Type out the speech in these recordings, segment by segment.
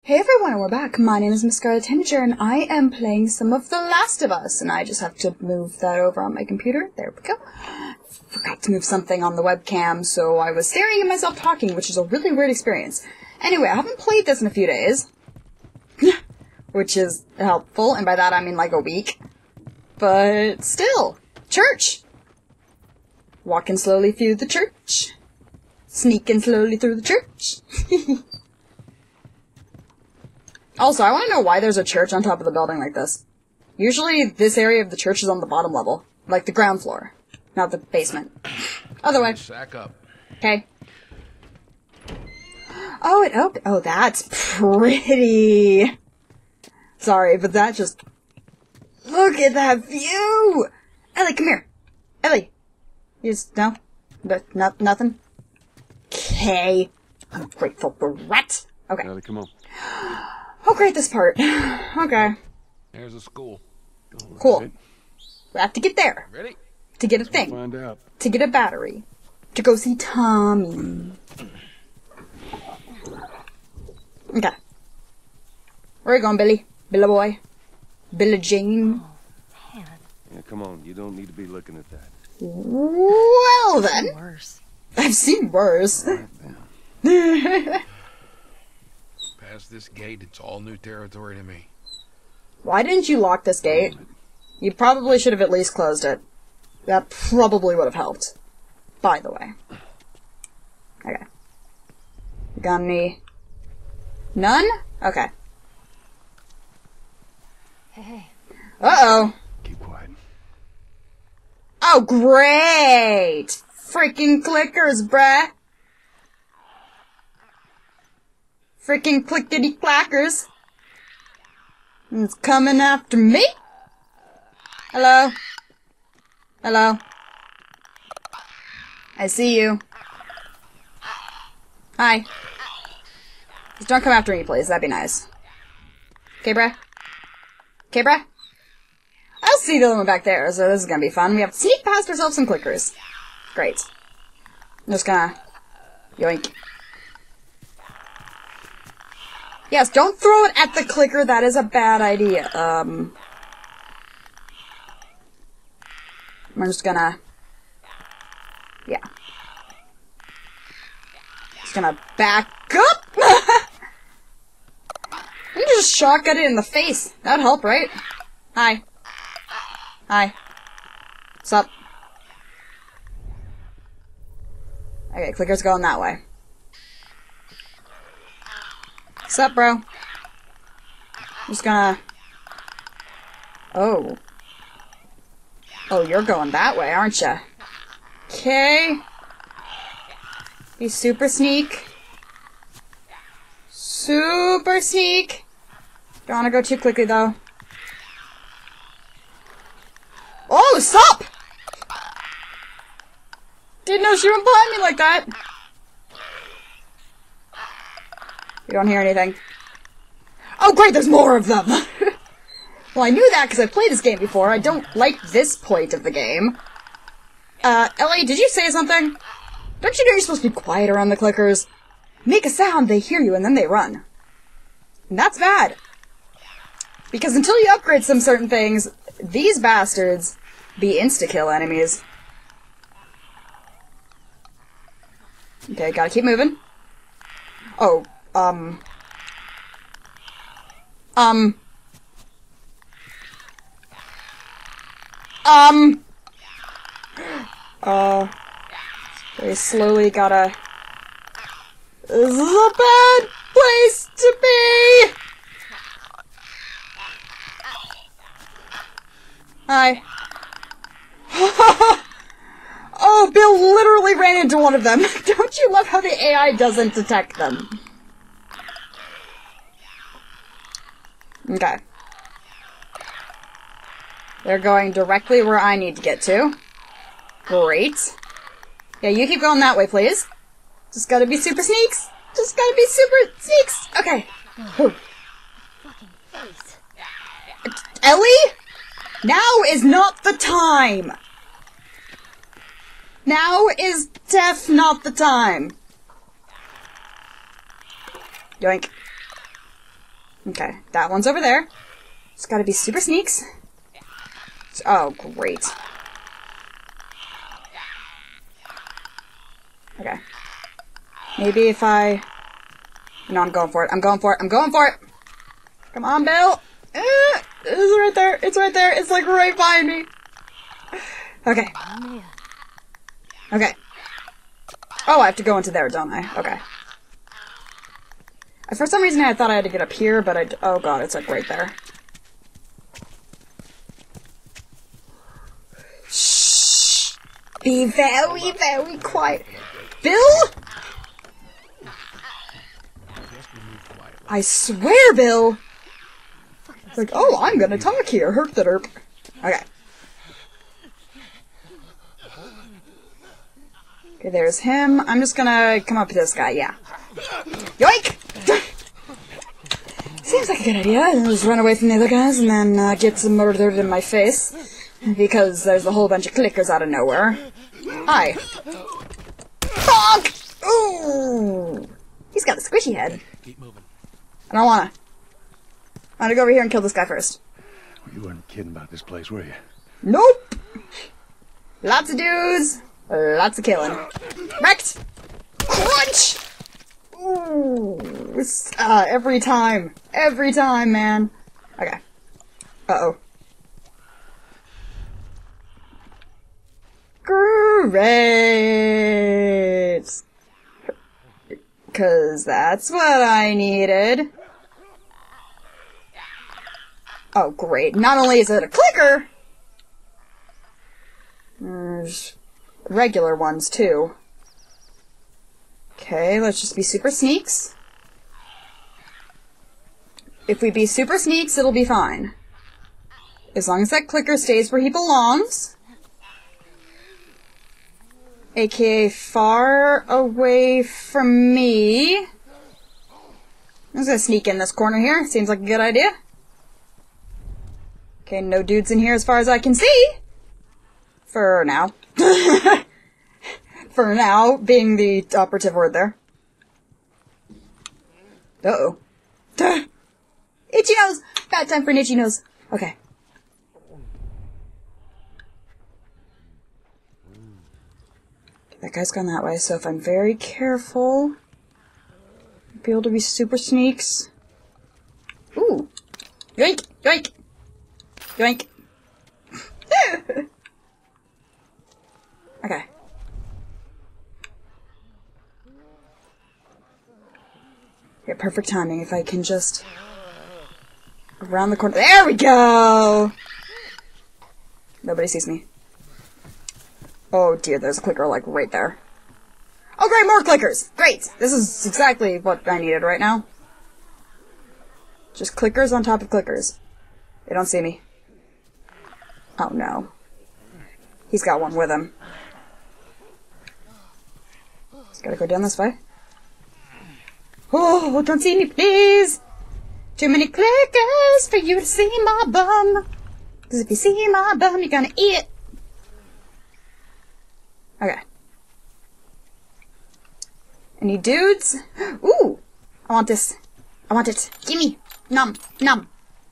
Hey everyone, and we're back. My name is Miss Scarlet Tanager, and I am playing some of The Last of Us, and I just have to move that over on my computer. There we go. Forgot to move something on the webcam, so I was staring at myself talking, which is a really weird experience. Anyway, I haven't played this in a few days, which is helpful, and by that I mean like a week. But still, church! Walking slowly through the church. Sneaking slowly through the church. Also, I want to know why there's a church on top of the building like this. Usually, this area of the church is on the bottom level. Like the ground floor. Not the basement. Other way. Sack up. Okay. Oh, it opened. Oh, that's pretty. Sorry, but that just... Look at that view! Ellie, come here. Ellie. You just... No? Nothing? Okay. Ungrateful brat. Okay. Ellie, come on. Oh, great, this part. Okay. There's a school. Cool. Right. We have to get there. Ready? To get a thing. Find out. To get a battery. To go see Tommy. Okay. Where are you going, Billy? Billy boy? Billy Jane? Oh, man. Yeah, come on. You don't need to be looking at that. Well, then. Worse. I've seen worse. Past this gate, it's all new territory to me. Why didn't you lock this gate? You probably should have at least closed it. That probably would have helped. By the way. Okay. Got any... None? Okay. Hey. Uh-oh. Keep quiet. Oh, great! Freaking clickers, bruh! Freaking clickety clackers. It's coming after me. Hello? Hello? I see you. Hi. Just don't come after me, please. That'd be nice. Okay, bruh? Okay, bruh? I'll see the one back there, so this is gonna be fun. We have to sneak past ourselves some clickers. Great. I'm just gonna... Yoink. Yes, don't throw it at the clicker, that is a bad idea. I'm just gonna... Yeah. Just gonna back up! You just shotgun it in the face. That'd help, right? Hi. Hi. What's up? Okay, clicker's going that way. What's up, bro? I'm just gonna... Oh. Oh, you're going that way, aren't ya? Okay. Be super sneak. Super sneak. Don't wanna go too quickly, though. Oh, sup! Didn't know she went behind me like that. You don't hear anything. Oh great, there's more of them! Well, I knew that because I've played this game before. I don't like this point of the game. Ellie, did you say something? Don't you know you're supposed to be quiet around the clickers? Make a sound, they hear you, and then they run. And that's bad. Because until you upgrade some certain things, these bastards be insta-kill enemies. Okay, gotta keep moving. Oh, we slowly gotta... This is a bad place to be! Hi. Oh, Bill literally ran into one of them. Don't you love how the AI doesn't detect them? Okay. They're going directly where I need to get to. Great. Yeah, you keep going that way, please. Just gotta be super sneaks. Just gotta be super sneaks. Okay. Fucking face. Ellie? Now is not the time. Now is not the time. Yoink. Okay, that one's over there. It's gotta be super sneaks. Oh, great. Okay. Maybe if I... No, I'm going for it. I'm going for it. I'm going for it! Come on, Bill! It's right there. It's right there. It's like right behind me. Okay. Okay. Oh, I have to go into there, don't I? Okay. For some reason I thought I had to get up here, but oh god, it's like right there. Shh! Be very, very quiet. Bill? I swear, Bill! It's like, oh, I'm gonna talk here. Herp the derp. Okay. Okay, there's him. I'm just gonna come up to this guy, yeah. Yoink! Seems like a good idea. And just run away from the other guys and then get some murdered in my face. Because there's a whole bunch of clickers out of nowhere. Hi. Bonk! Ooh! He's got a squishy head. Keep moving. I don't wanna. I wanna go over here and kill this guy first. You weren't kidding about this place, were you? Nope! Lots of dudes. Lots of killing. Wrecked! Crunch! Ooh, every time. Every time, man. Okay. Uh-oh. Great! 'Cause that's what I needed. Oh, great. Not only is it a clicker, there's regular ones, too. Okay, let's just be super sneaks. If we be super sneaks, it'll be fine. As long as that clicker stays where he belongs. AKA far away from me. I'm just gonna sneak in this corner here. Seems like a good idea. Okay, no dudes in here as far as I can see. For now. For now, being the operative word there. Uh-oh. Itchy nose! Bad time for an itchy nose. Okay. That guy's gone that way, so if I'm very careful, I'll be able to be super sneaks. Ooh! Yoink! Yoink! Yoink! Okay. Yeah, perfect timing if I can just... around the corner. There we go! Nobody sees me. Oh dear, there's a clicker like right there. Oh great, more clickers! Great! This is exactly what I needed right now. Just clickers on top of clickers. They don't see me. Oh no. He's got one with him. Just gotta go down this way. Oh, don't see me, please! Too many clickers for you to see my bum. 'Cause if you see my bum, you're gonna eat it. Okay. Any dudes? Ooh! I want this. I want it. Gimme! Nom! Nom!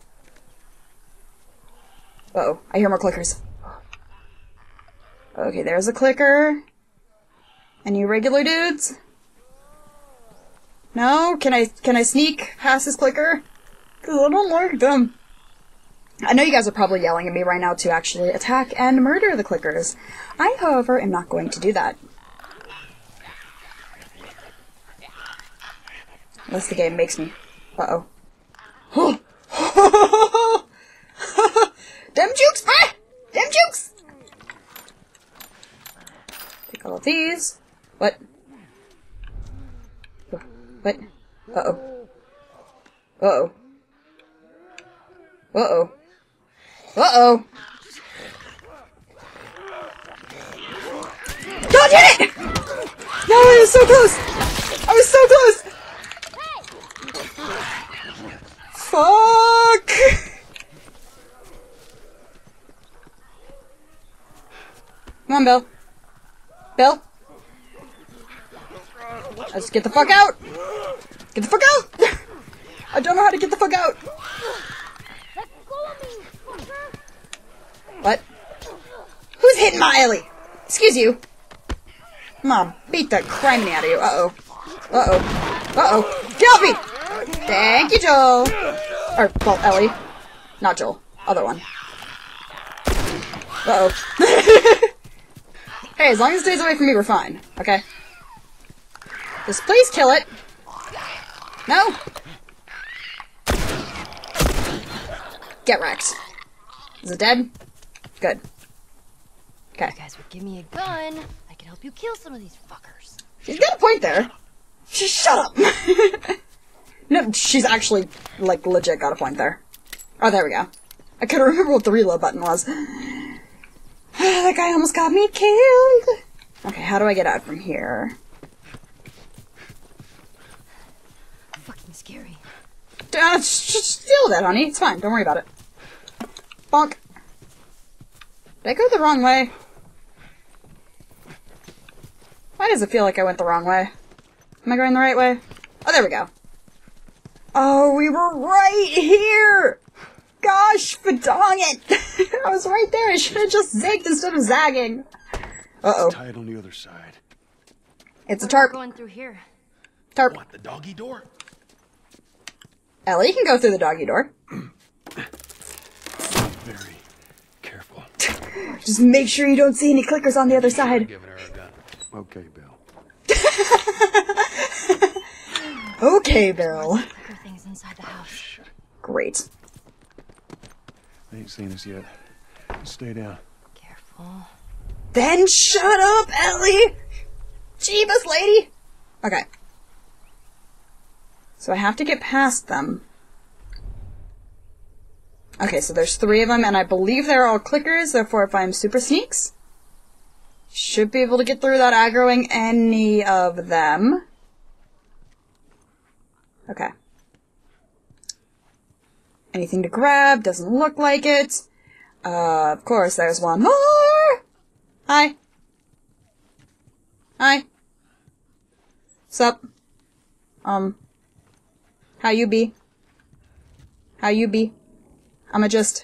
Uh-oh. I hear more clickers. Okay, there's a clicker. Any regular dudes? No? Can I sneak past this clicker? 'Cause I don't like them. I know you guys are probably yelling at me right now to actually attack and murder the clickers. I, however, am not going to do that. Unless the game makes me. Uh-oh. Dem jukes! Ah! Dem jukes! Take all of these. What? What? Uh-oh. Uh-oh. Uh-oh. Uh-oh. God, did it! No, I was so close! I was so close! Fuck! Come on, Bill. Bill? Let's get the fuck out! Get the fuck out! I don't know how to get the fuck out. Let go of me, fucker! What? Who's hitting my Ellie? Excuse you. Come on, beat the criminy out of you. Uh-oh. Uh-oh. Uh-oh. Get off me! Thank you, Joel. Or, well, Ellie. Not Joel. Other one. Uh-oh. Hey, as long as it stays away from me, we're fine. Okay? Just please kill it. No? Get wrecked. Is it dead? Good. Okay. You guys would give me a gun, I could help you kill some of these fuckers. She's got a point there. Shut up. No, she's actually, like, legit got a point there. Oh, there we go. I couldn't remember what the reload button was. That guy almost got me killed. Okay, how do I get out from here? Fucking scary. Just deal with it, honey. It's fine. Don't worry about it. Bonk. Did I go the wrong way? Why does it feel like I went the wrong way? Am I going the right way? Oh, there we go. Oh, we were right here! Gosh, but dong it! I was right there. I should have just zigged instead of zagging. Uh-oh. Tie it on the other side. It's a We're tarp. going through here. Tarp. What, the doggy door? Ellie, you can go through the doggy door. Very careful. Just make sure you don't see any clickers on the other side. Giving her a gun. Okay, Bill. Okay, Bill. Clicker things inside the house. Great. They ain't seen us yet. Stay down. Careful. Then shut up, Ellie! Jeebus, lady! Okay. So I have to get past them. Okay, so there's 3 of them, and I believe they're all clickers, therefore if I'm super sneaks, should be able to get through without aggroing any of them. Okay. Anything to grab? Doesn't look like it. Of course, there's one more! Hi. Hi. Sup? How you be? How you be? I'ma just...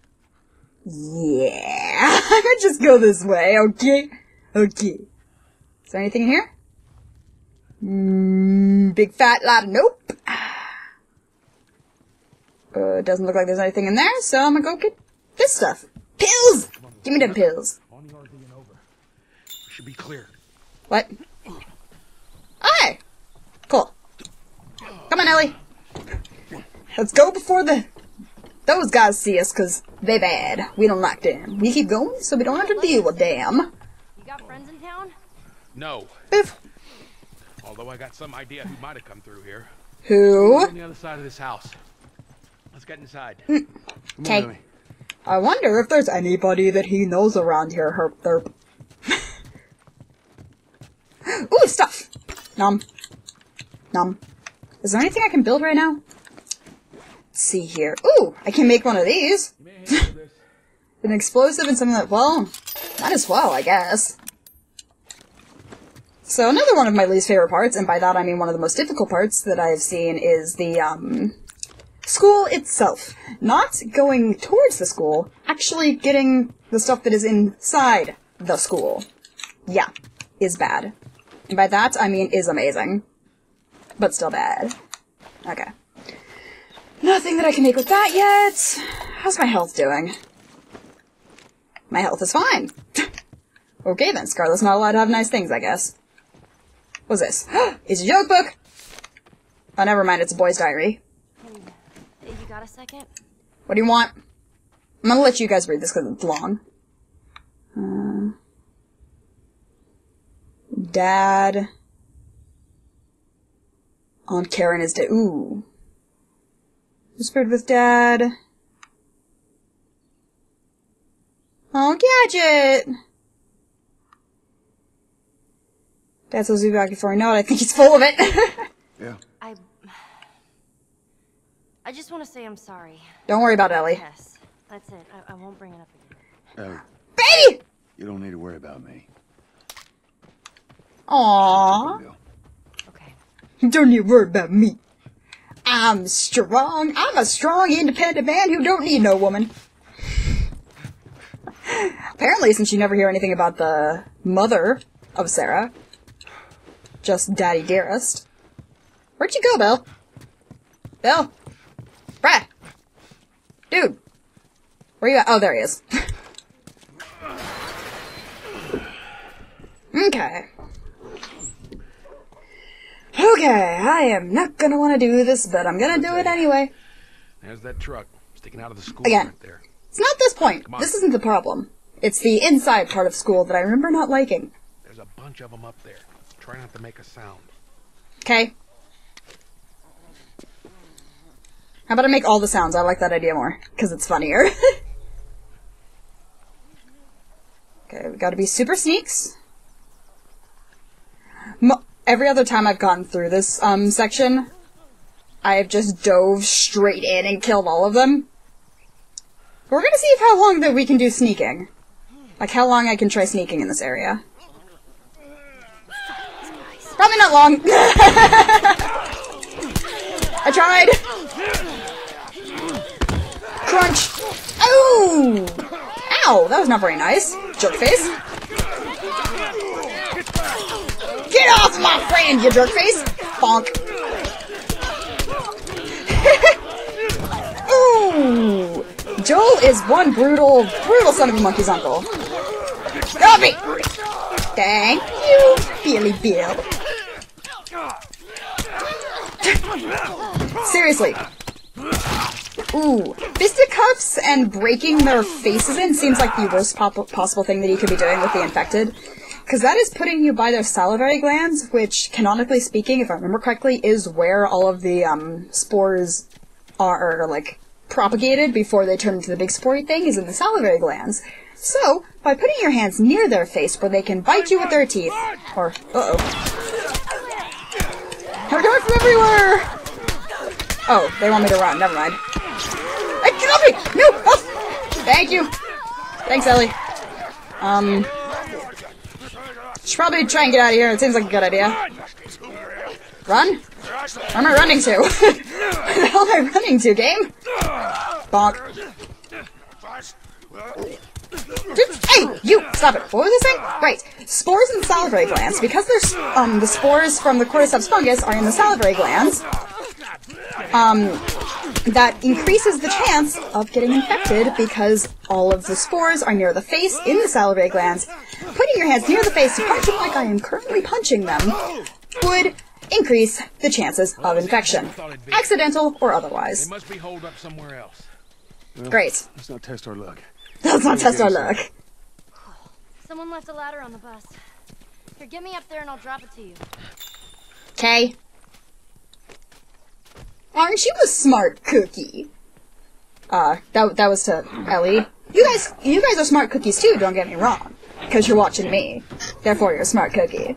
Yeah! I'ma just go this way, okay? Okay. Is there anything in here? Big fat lot of nope. Doesn't look like there's anything in there, so I'm gonna go get this stuff. Pills! Give me them pills. Should be clear. What? Hi! Cool. Come on, Ellie. Let's go before those guys see us, cause they bad. We don't like them. We keep going, so we don't have to deal with them. You got friends in town? No. Biff. Although I got some idea who might have come through here. Who? On the other side of this house. Let's get inside. Come on, Okay. Ellie. I wonder if there's anybody that he knows around here, herp derp. Ooh, stuff! Nom. Nom. Is there anything I can build right now? Let's see here. Ooh, I can make one of these. An explosive and something that, well, might as well, I guess. So another one of my least favorite parts, and by that I mean one of the most difficult parts that I've seen, is the, school itself. Not going towards the school, actually getting the stuff that is inside the school. Yeah, is bad. And by that, I mean is amazing. But still bad. Okay. Nothing that I can make with that yet. How's my health doing? My health is fine. Okay then, Scarlet's not allowed to have nice things, I guess. What's this? It's a joke book! Oh, never mind, it's a boy's diary. Hey, you got a second? What do you want? I'm gonna let you guys read this because it's long. Dad. Aunt Karen is dead. Ooh. Whispered with Dad. Oh, Gadget! Dad says he'll be back before I know it. I think he's full of it. Yeah. I just want to say I'm sorry. Don't worry about Ellie. Yes, that's it. I won't bring it up again. Ellie, Baby! you don't need to worry about me. Aww. Bill. Okay. Don't you worry about me. I'm strong. I'm a strong, independent man who don't need no woman. Apparently, since you never hear anything about the mother of Sarah, just Daddy Dearest. Where'd you go, Bill? Bill? Brad! Dude! Where you at? Oh, there he is. Okay. Okay, I am not gonna want to do this, but I'm gonna do it anyway. There's that truck sticking out of the school Again. right there. It's not this point. Come on. This isn't the problem. It's the inside part of school that I remember not liking. There's a bunch of them up there. Try not to make a sound. Okay? How about I make all the sounds? I like that idea more, because it's funnier. Okay, we gotta be super sneaks. Every other time I've gone through this section, I've just dove straight in and killed all of them. We're gonna see how long that we can do sneaking. Like, how long I can try sneaking in this area. Probably not long. I tried. Crunch. Oh! Ow! That was not very nice. Jerk face. Get off my friend, you jerk face! Bonk. Ooh! Joel is one brutal son of a monkey's uncle. Got me! Thank you, Billy Bill. Seriously. Ooh. Fisticuffs and breaking their faces in seems like the worst possible thing that you could be doing with the infected. Because that is putting you by their salivary glands, which, canonically speaking, if I remember correctly, is where all of the spores are, like, propagated before they turn into the big spory thing, is in the salivary glands. So, by putting your hands near their face where they can bite you with their teeth, or, uh-oh. They're coming from everywhere! Oh, they want me to run, never mind. Hey, get off me! No! Oh! Thank you! Thanks, Ellie. Should probably try and get out of here. It seems like a good idea. Run? Where am I running to? Where the hell am I running to, game? Bonk. Hey, you! Stop it. What was I saying? Right. Spores in the salivary glands. Because there's, the spores from the cordyceps fungus are in the salivary glands, that increases the chance of getting infected because all of the spores are near the face in the salivary glands. Putting your hands near the face to punch them like I am currently punching them would increase the chances of infection. Accidental or otherwise. They must be holed up somewhere else. Well, Great. Let's not test our luck. Let's not test our luck. Someone left a ladder on the bus. Here, get me up there and I'll drop it to you. Okay. Aren't you a smart cookie? That was to Ellie. You guys are smart cookies too, don't get me wrong. Because you're watching me. Therefore, you're a smart cookie.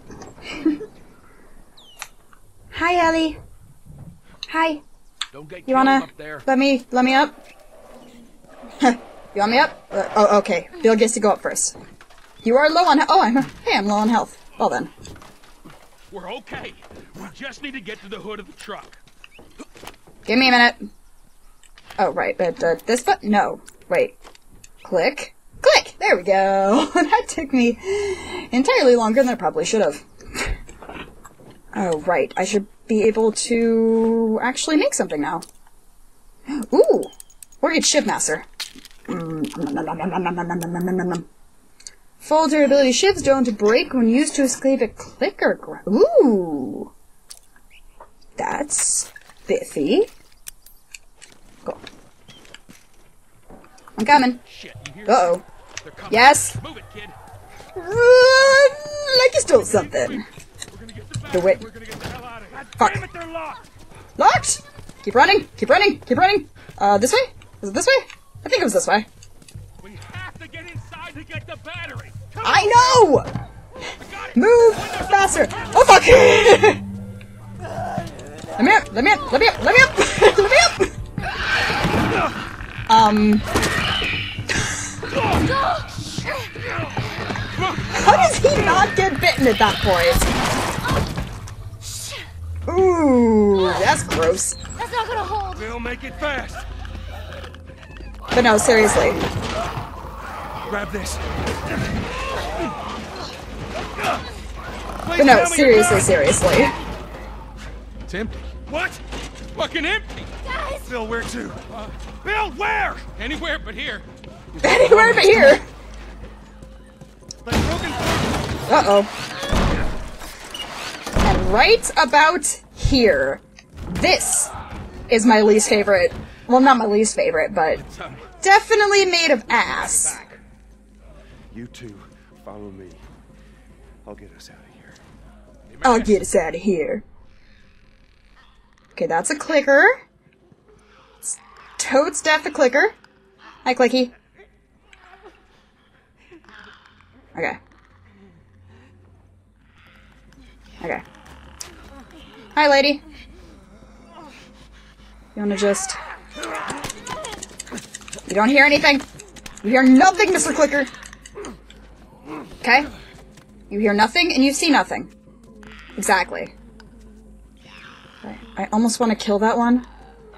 Hi, Ellie. Hi. Don't get You wanna up there. let me up? You want me up? Oh, okay. Bill gets to go up first. You are low on I'm low on health. Well then. We're okay. We just need to get to the hood of the truck. Give me a minute. Oh, right, but this button? No. Wait. Click. Click! There we go. That took me entirely longer than I probably should have. Oh, right. I should be able to actually make something now. Ooh! Orchid Shipmaster. Full durability shivs don't break when used to escape a clicker. Ooh! That's spiffy. Cool. I'm coming. Shit, you hear Uh-oh. They're coming. Yes? Move it, kid. Run like you stole something. We're gonna get the Do it. We're gonna get the hell out of here. Fuck. Damn it, they're locked. Locked! Keep running! Keep running! Keep running! This way? Is it this way? I think it was this way. We have to get inside to get the battery. Come I on. know! Move faster! Oh fuck! Let me up! Let me up! Let me up! Let me up! Let me up! How does he not get bitten at that point? Ooh, that's gross. That's not not gonna hold. Bill, make it fast. But no, seriously. Grab this. But no, seriously. It's empty. What? Fucking empty. Guys! Bill, where to? Bill, where? Anywhere but here. Anywhere but here. Like broken. Uh-oh. And right about here. This is my least favorite. Well, not my least favorite, but definitely made of ass. You two, follow me. I'll get us out of here. I'll get us out of here. Okay, that's a clicker. It's totes death a clicker. Hi, Clicky. Okay. Okay. Hi, lady. You wanna just... You don't hear anything? You hear nothing, Mr. Clicker. Okay? You hear nothing and you see nothing. Exactly. Okay. I almost want to kill that one.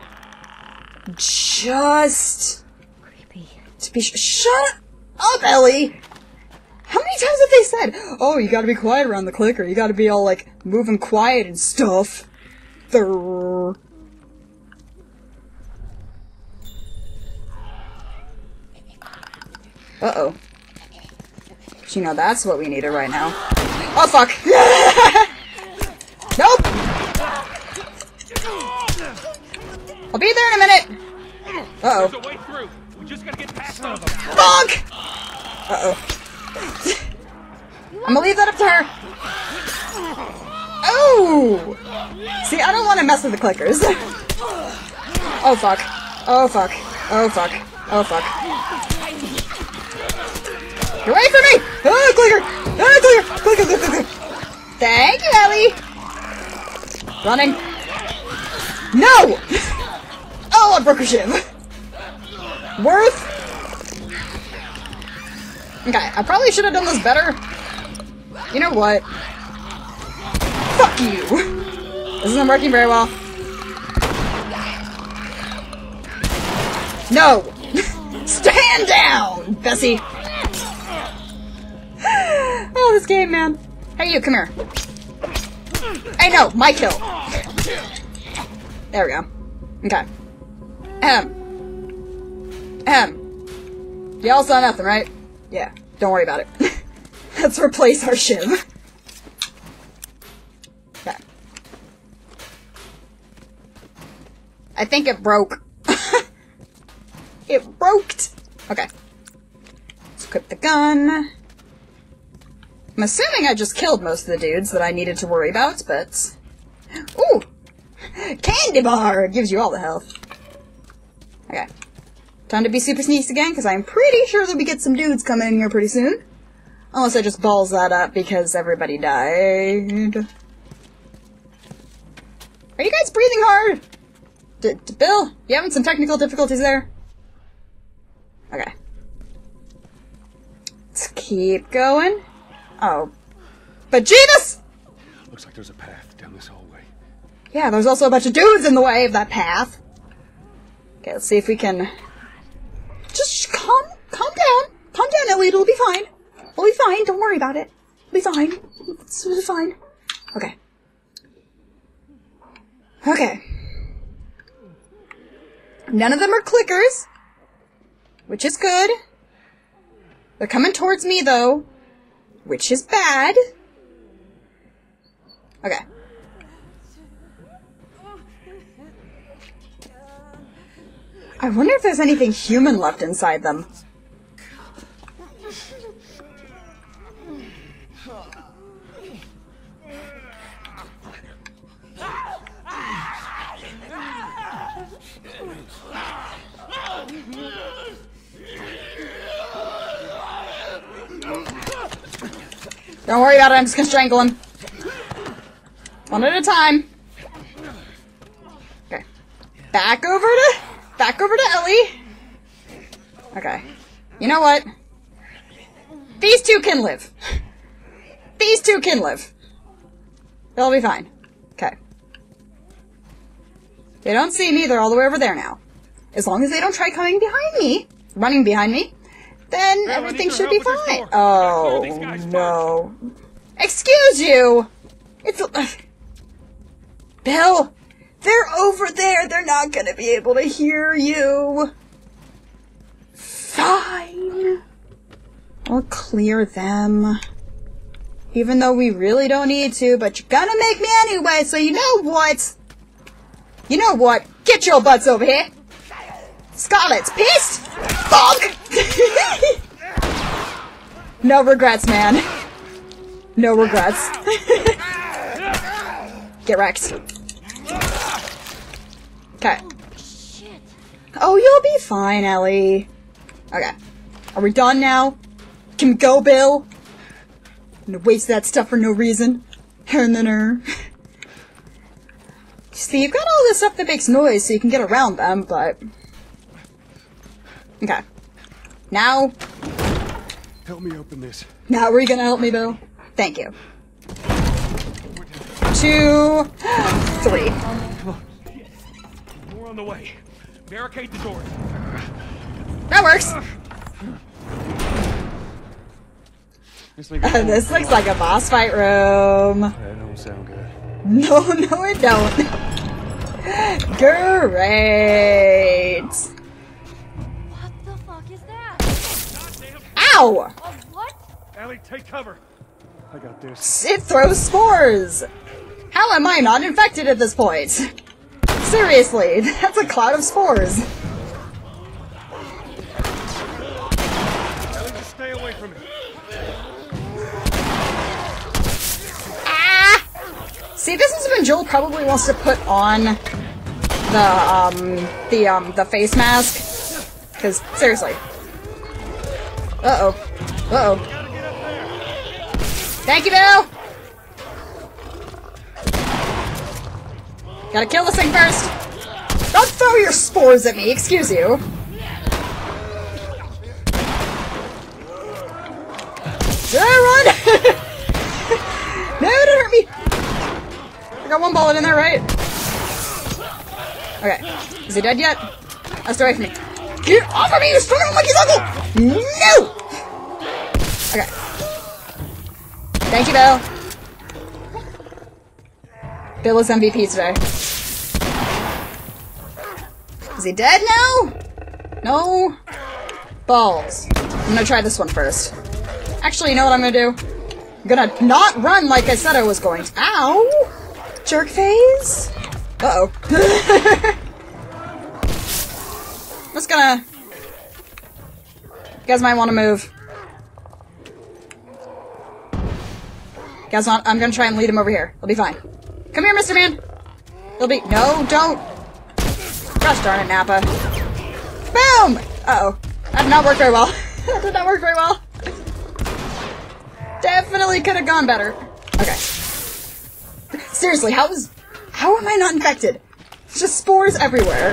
Just... Creepy. To be shut up, Ellie! How many times have they said, oh, you gotta be quiet around the clicker, you gotta be all, like, moving quiet and stuff. Thurr. Uh-oh. You know, that's what we needed right now. Oh, fuck! Nope! I'll be there in a minute! Uh-oh. There's a way through. We just gotta get past all of them. Fuck! Uh-oh. I'm gonna leave that up to her. Oh! See, I don't want to mess with the clickers. Oh, fuck. Oh, fuck. Oh, fuck. Oh, fuck. Get away from me! Oh, clicker! Oh, clicker! Clicker, clicker, clicker! Thank you, Ellie! Running. No! Oh, I broke her shiv. Worth? Okay, I probably should have done this better. You know what? Fuck you! This isn't working very well. No! Stand down, Bessie! Oh, this game, man. Hey, you, come here. Hey, no, my kill. There we go. Okay. Y'all saw nothing, right? Yeah, don't worry about it. Let's replace our shiv. Okay. I think it broke. It broke. Okay. Let's equip the gun. I'm assuming I just killed most of the dudes that I needed to worry about, but... Ooh! Candy bar! It gives you all the health. Okay. Time to be super sneaks again, because I'm pretty sure that we get some dudes coming in here pretty soon. Unless I just balls that up because everybody died. Are you guys breathing hard? Bill, you having some technical difficulties there? Okay. Let's keep going. Oh. But Jesus! Looks like there's a path down this hallway. Yeah, there's also a bunch of dudes in the way of that path. Okay, let's see if we can... Just calm down. Calm down, Ellie. It'll be fine. We'll be fine. Don't worry about it. It'll be fine. It'll be fine. Okay. Okay. None of them are clickers. Which is good. They're coming towards me, though. Which is bad. Okay. I wonder if there's anything human left inside them. Don't worry about it, I'm just gonna strangle him. One at a time. Okay. Back over to Ellie. Okay. You know what? These two can live. These two can live. They'll be fine. Okay. They don't see me, they're all the way over there now. As long as they don't try coming behind me, running behind me, then Bill, I everything need should your be help with this fine. door. I gotta clear these Oh, guys no. Excuse you! It's... Bill! They're over there! They're not gonna be able to hear you! Fine. I'll clear them. Even though we really don't need to, but you're gonna make me anyway, so you know what? You know what? Get your butts over here! Scarlet's pissed! Fuck! No regrets, man. No regrets. Get wrecked. Okay. Shit. Oh, you'll be fine, Ellie. Okay. Are we done now? Can we go, Bill? I'm gonna waste that stuff for no reason. See, you've got all this stuff that makes noise so you can get around them, but... Okay. Now... Help me open this. Now are you gonna help me, Bill? Thank you. 2... 3. More on the way. Barricade the door. That works! This looks like a boss fight room. That don't sound good. No, no it don't. Great! What the fuck is that? Goddamn. Ow! Oh, what? Ellie, take cover. I got this. It throws spores! How am I not infected at this point? Seriously, that's a cloud of spores. Ellie, just stay away from me. Ah! See, this is when Joel probably wants to put on the face mask. Cause, seriously. Uh-oh. Uh-oh. Thank you, Bill! Gotta kill this thing first! Don't throw your spores at me, excuse you! Did I run? No, don't hurt me! I got one bullet in there, right? Okay. Is he dead yet? Oh, stay away from me. Get off of me, you son of a monkey's uncle! No! Okay. Thank you, Bill. Bill is MVP today. Is he dead now? No? Balls. I'm gonna try this one first. Actually, you know what I'm gonna do? I'm gonna not run like I said I was going to. Ow! Jerk phase? Uh-oh. I'm just gonna... You guys might want to move. You guys want... I'm gonna try and lead him over here. It'll be fine. Come here, Mr. Man! It'll be... No, don't! Gosh darn it, Nappa. Boom! Uh-oh. That did not work very well. That did not work very well. Definitely could have gone better. Okay. Seriously, how am I not infected? There's just spores everywhere.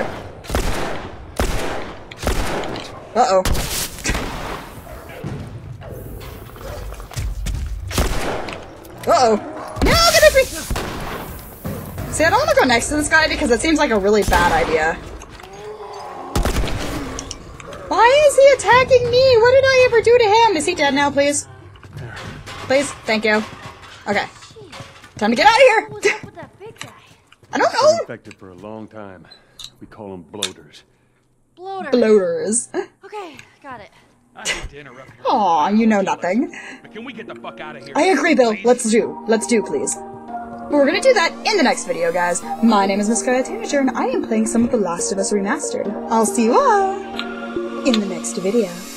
Uh-oh. Uh-oh. No, get off me! See, I don't want to go next to this guy because it seems like a really bad idea. Why is he attacking me? What did I ever do to him? Is he dead now, please? Please? Thank you. Okay. Time to get out of here! What's up with that big guy? I don't Been know! infected for a long time. We call them bloaters. Bloater. Bloaters. Okay, got it. I hate to interrupt you. Aw, you know nothing. But can we get the fuck out of here? I agree, Bill. Please? Let's do, please. We're gonna do that in the next video, guys. My name is Miss Scarlet Tanager, and I am playing some of The Last of Us Remastered. I'll see you all in the next video.